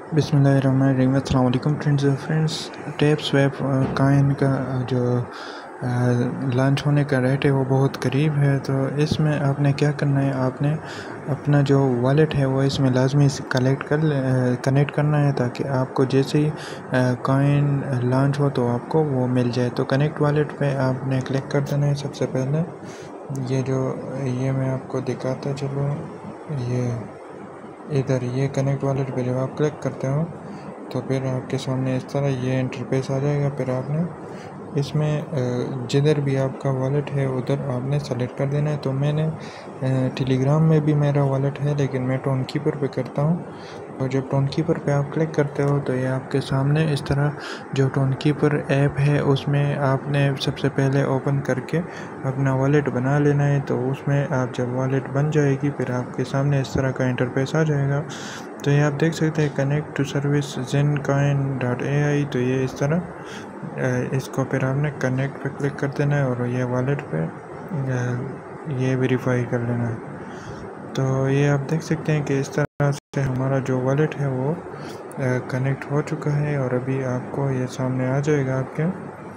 बिस्मिल्लाहिर्रहमानिर्रहीम। अस्सलाम वालेकुम फ्रेंड्स। टैप्सवैप कॉइन का जो लॉन्च होने का रेट है वो बहुत करीब है। तो इसमें आपने क्या करना है, आपने अपना जो वॉलेट है वो इसमें लाजमी कनेक्ट करना है, ताकि आपको जैसे ही कॉइन लॉन्च हो तो आपको वो मिल जाए। तो कनेक्ट वॉलेट पे आपने क्लिक कर देना है। सबसे पहले ये मैं आपको दिखाता चलूँ, ये इधर ये कनेक्ट वॉलेट पे जब आप क्लिक करते हो तो फिर आपके सामने इस तरह ये इंटरफेस आ जाएगा। फिर आपने इसमें जिधर भी आपका वॉलेट है उधर आपने सेलेक्ट कर देना है। तो मैंने टेलीग्राम में भी मेरा वॉलेट है, लेकिन मैं टोन कीपर पे करता हूँ। और जब टोन कीपर पे आप क्लिक करते हो तो ये आपके सामने इस तरह जो टोन कीपर ऐप है उसमें आपने सबसे पहले ओपन करके अपना वॉलेट बना लेना है। तो उसमें आप जब वॉलेट बन जाएगी फिर आपके सामने इस तरह का इंटरफेस आ जाएगा। तो ये आप देख सकते हैं कनेक्ट टू सर्विस zencoin.ai। तो ये इस तरह इसको फिर आपने कनेक्ट पे क्लिक कर देना है और ये वॉलेट पे ये वेरीफाई कर लेना है। तो ये आप देख सकते हैं कि इस तरह से हमारा जो वॉलेट है वो कनेक्ट हो चुका है और अभी आपको ये सामने आ जाएगा आपके।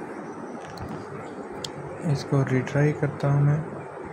इसको रिट्राई करता हूँ मैं।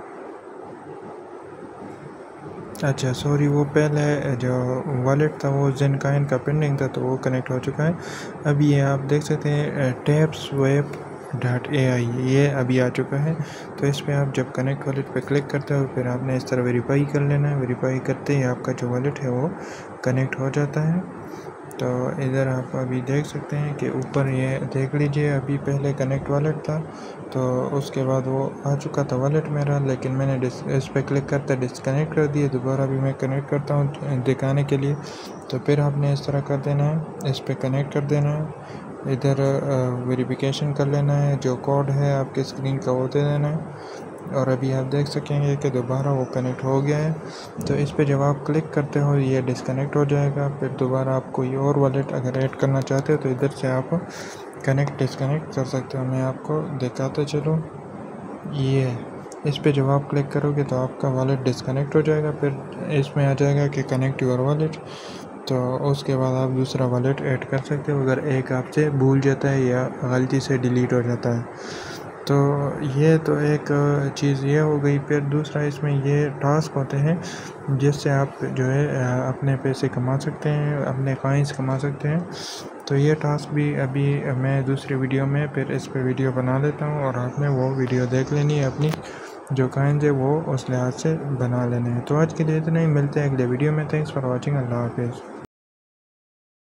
अच्छा सॉरी, वो पहले जो वॉलेट था वो zencoin का पेंडिंग था, तो वो कनेक्ट हो चुका है। अभी ये आप देख सकते हैं tapswap.ai ये अभी आ चुका है। तो इस पर आप जब कनेक्ट वॉलेट पे क्लिक करते हो फिर आपने इस तरह वेरीफाई कर लेना है। वेरीफाई करते ही आपका जो वॉलेट है वो कनेक्ट हो जाता है। तो इधर आप अभी देख सकते हैं कि ऊपर ये देख लीजिए, अभी पहले कनेक्ट वॉलेट था तो उसके बाद वो आ चुका था वॉलेट मेरा, लेकिन मैंने इस पर क्लिक करते डिस्कनेक्ट कर दिया। दोबारा भी मैं कनेक्ट करता हूँ दिखाने के लिए। तो फिर आपने इस तरह कर देना है, इस पर कनेक्ट कर देना है। इधर वेरिफिकेशन कर लेना है, जो कोड है आपके स्क्रीन का वो दे देना है। और अभी आप देख सकेंगे कि दोबारा वो कनेक्ट हो गया है। तो इस पे जब आप क्लिक करते हो ये डिस्कनेक्ट हो जाएगा। फिर दोबारा आप कोई और वॉलेट अगर ऐड करना चाहते हो तो इधर से आप कनेक्ट डिस्कनेक्ट कर सकते हो। मैं आपको दिखाता चलूँ, ये इस पे जब आप क्लिक करोगे तो आपका वॉलेट डिस्कनेक्ट हो जाएगा। फिर इसमें आ जाएगा कि कनेक्ट योर वॉलेट। तो उसके बाद आप दूसरा वॉलेट ऐड कर सकते हो अगर एक आपसे भूल जाता है या गलती से डिलीट हो जाता है। तो ये तो एक चीज़ ये हो गई। फिर दूसरा इसमें ये टास्क होते हैं जिससे आप जो है अपने पैसे कमा सकते हैं, अपने कॉइन्स कमा सकते हैं। तो ये टास्क भी अभी मैं दूसरी वीडियो में फिर इस पे वीडियो बना लेता हूँ और आपने वो वीडियो देख लेनी है। अपनी जो कॉइन्स है वो उस लिहाज से बना लेने हैं। तो आज के लिए इतना ही, मिलते हैं अगले वीडियो में। Thanks for watching. अल्लाह हाफिज़।